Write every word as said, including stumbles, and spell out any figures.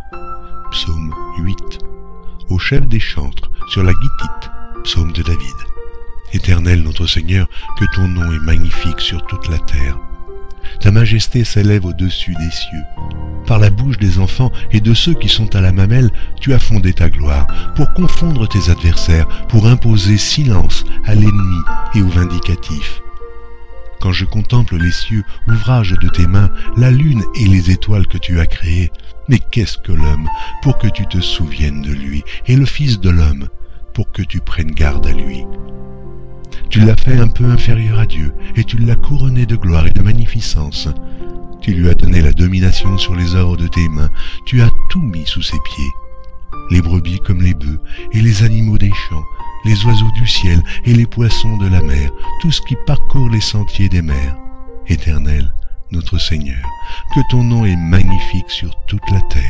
Psaume huit. Au chef des chantres, sur la guitite, psaume de David. Éternel notre Seigneur, que ton nom est magnifique sur toute la terre. Ta majesté s'élève au-dessus des cieux. Par la bouche des enfants et de ceux qui sont à la mamelle, tu as fondé ta gloire, pour confondre tes adversaires, pour imposer silence à l'ennemi et au vindicatif. Quand je contemple les cieux, ouvrage de tes mains, la lune et les étoiles que tu as créées, mais qu'est-ce que l'homme pour que tu te souviennes de lui, et le Fils de l'homme pour que tu prennes garde à lui? Tu l'as fait un peu inférieur à Dieu, et tu l'as couronné de gloire et de magnificence. Tu lui as donné la domination sur les œuvres de tes mains, tu as tout mis sous ses pieds. Les brebis comme les bœufs, et les animaux des champs, les oiseaux du ciel et les poissons de la mer, tout ce qui parcourt les sentiers des mers. Éternel, notre Seigneur, que ton nom est magnifique sur toute la terre.